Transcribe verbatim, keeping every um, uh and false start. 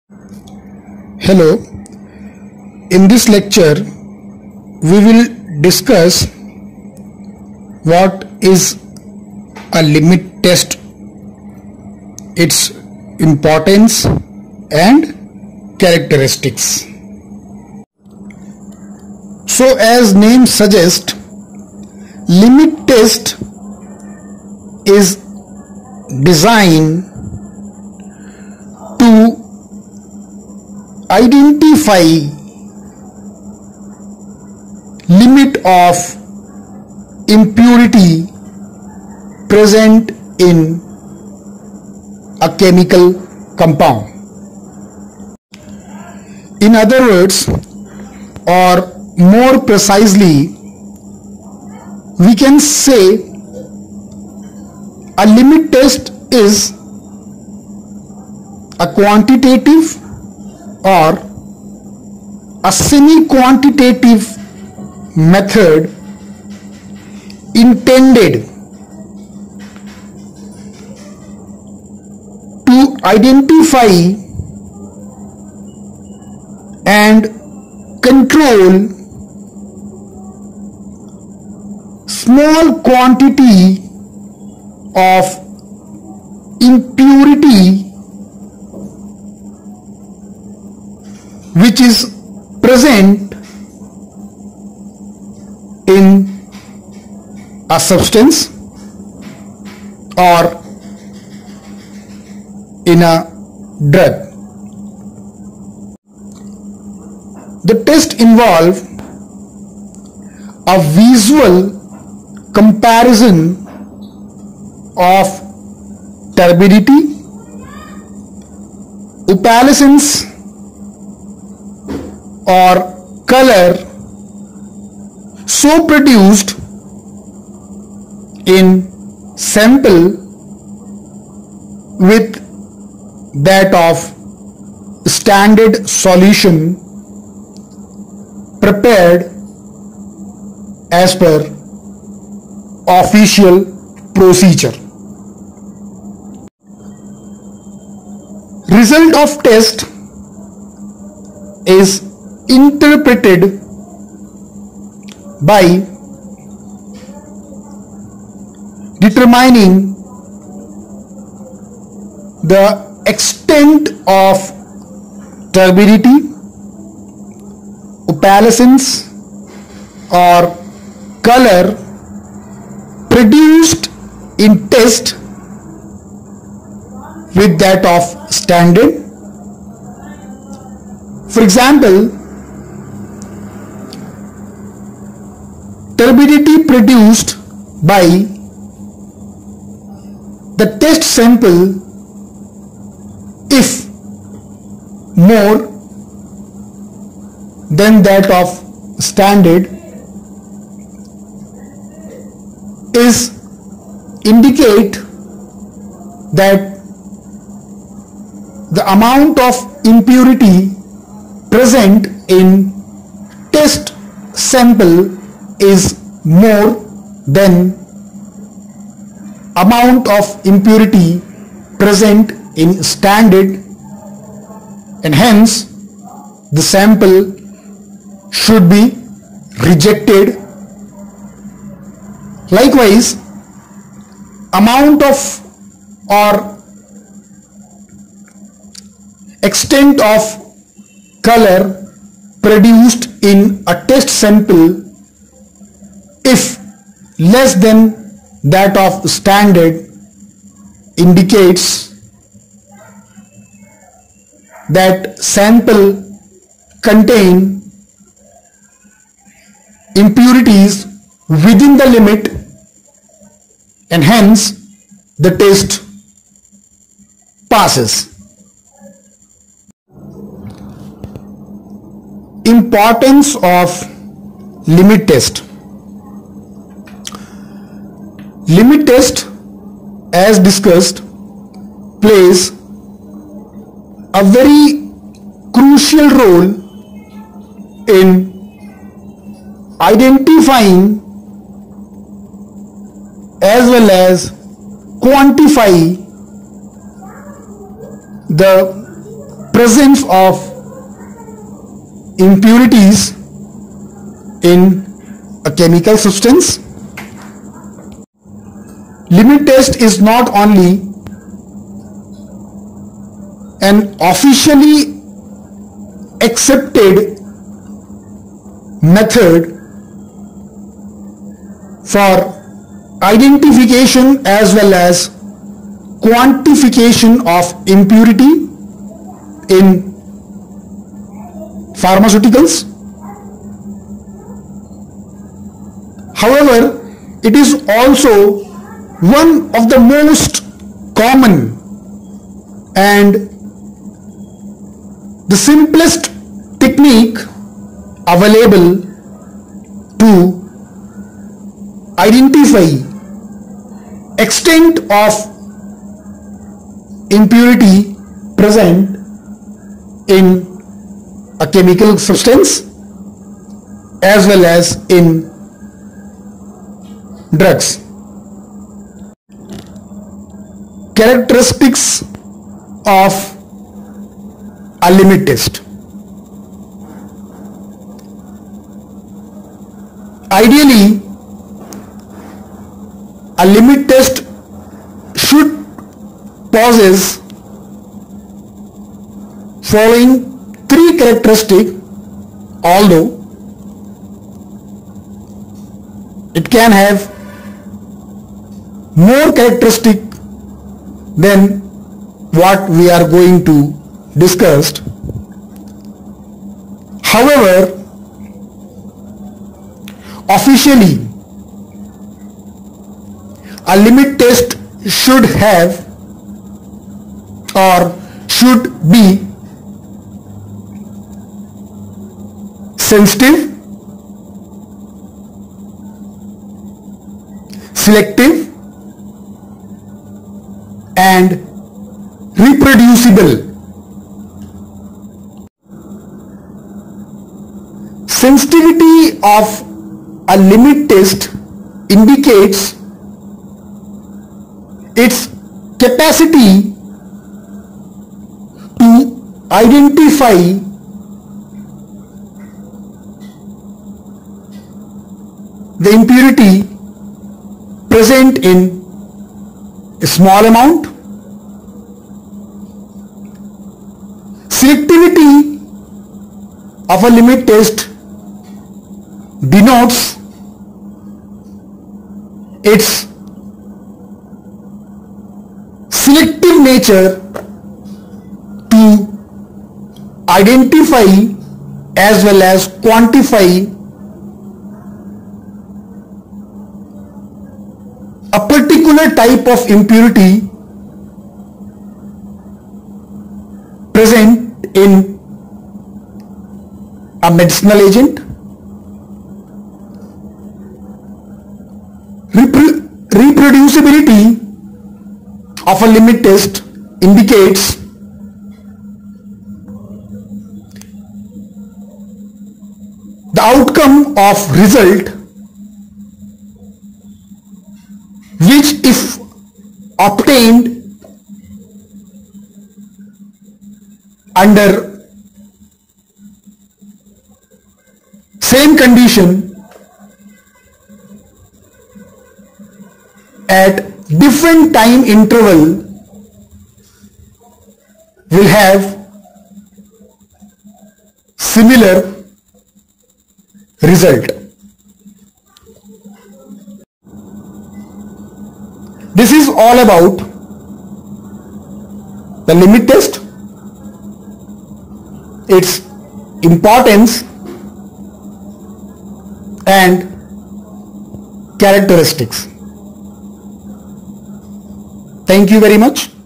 Hello, in this lecture we will discuss what is a limit test, its importance and characteristics. So as name suggests, limit test is designed to identify limit of impurity present in a chemical compound. In other words, or more precisely, we can say a limit test is a quantitative or a semi-quantitative method intended to identify and control small quantity of impurity which is present in a substance or in a drug. The test involves a visual comparison of turbidity, opalescence or color so produced in sample with that of standard solution prepared as per official procedure. Result of test is interpreted by determining the extent of turbidity, opalescence or color produced in test with that of standard. For example, turbidity produced by the test sample, if more than that of standard, is indicate that the amount of impurity present in test sample is more than amount of impurity present in standard, and hence the sample should be rejected. Likewise, amount of or extent of color produced in a test sample, if less than that of standard, indicates that sample contain impurities within the limit, and hence the test passes. Importance of limit test. Limit test, as discussed, plays a very crucial role in identifying as well as quantify the presence of impurities in a chemical substance. Limit test is not only an officially accepted method for identification as well as quantification of impurity in pharmaceuticals. However, it is also one of the most common and the simplest technique available to identify extent of impurity present in a chemical substance as well as in drugs. Characteristics of a limit test. Ideally, a limit test should possess following three characteristics, although it can have more characteristics than what we are going to discuss. However, officially a limit test should have or should be sensitive, selective, and reproducible. Sensitivity of a limit test indicates its capacity to identify the impurity present in a small amount. Selectivity of a limit test denotes its selective nature to identify as well as quantify a particular type of impurity present in a medicinal agent. Repro- reproducibility of a limit test indicates the outcome of result which, if obtained under same condition at different time interval, will have similar result. This is all about the limit test, its importance and characteristics. Thank you very much.